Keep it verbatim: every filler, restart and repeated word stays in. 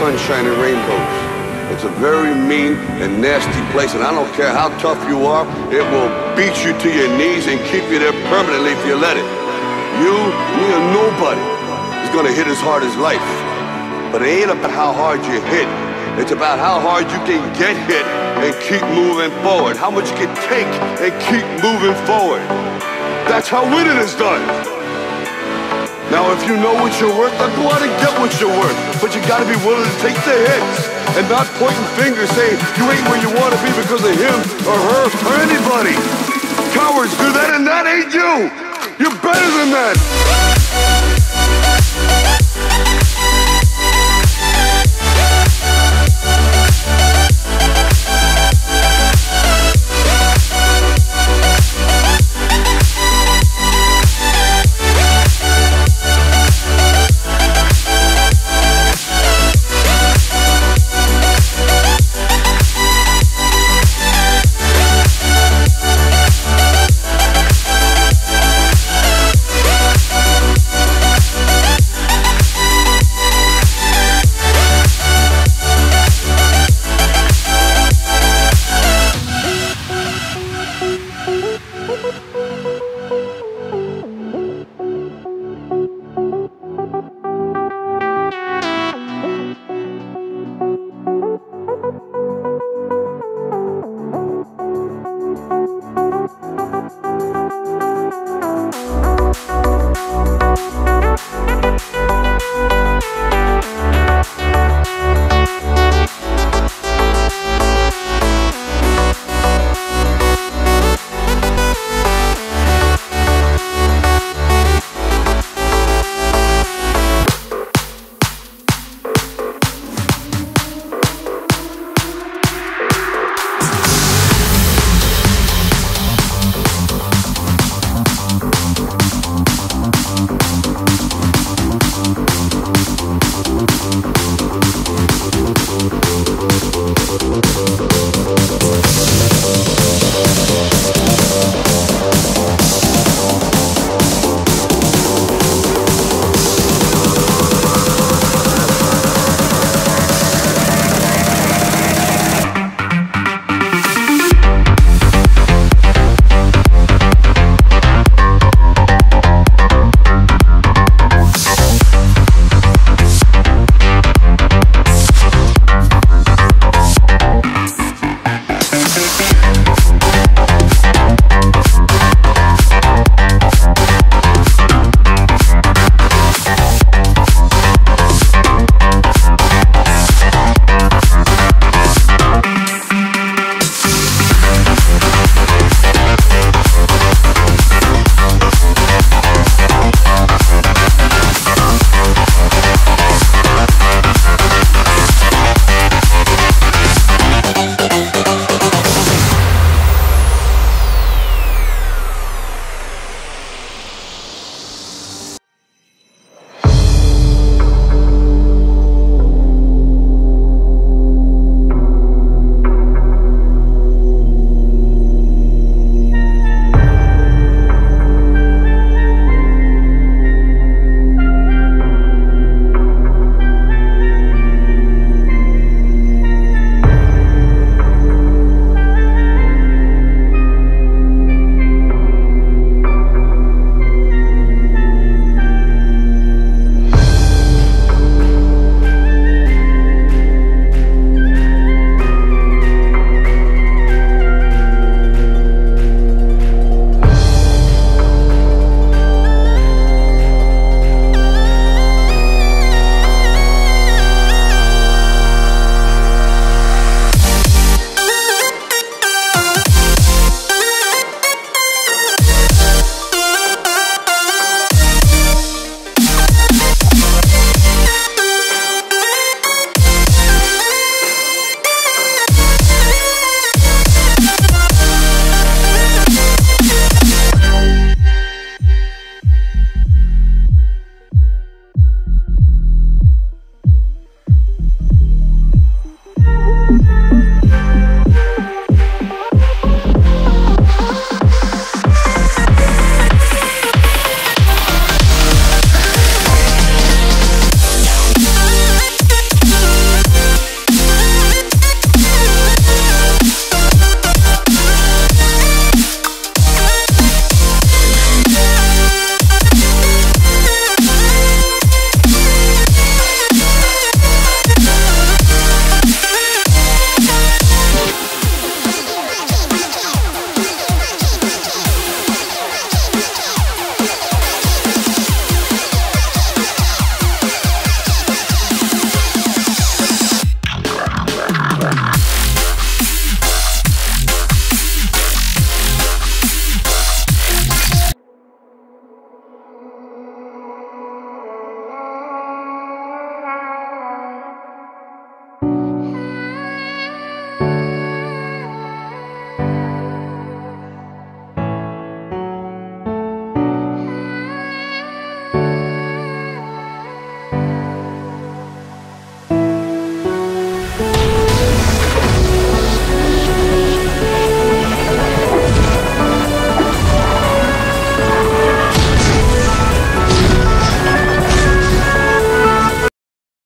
sunshine and rainbows. It's a very mean and nasty place, and I don't care how tough you are, it will beat you to your knees and keep you there permanently if you let it. You, me, or nobody is gonna hit as hard as life. But it ain't about how hard you hit. It's about how hard you can get hit and keep moving forward. How much you can take and keep moving forward. That's how winning is done. Now if you know what you're worth, then go out and get what you're worth. But you gotta be willing to take the hits and not pointing fingers saying you ain't where you wanna be because of him or her or anybody. Cowards do that, and that ain't you. You're better than that. We'll be right back.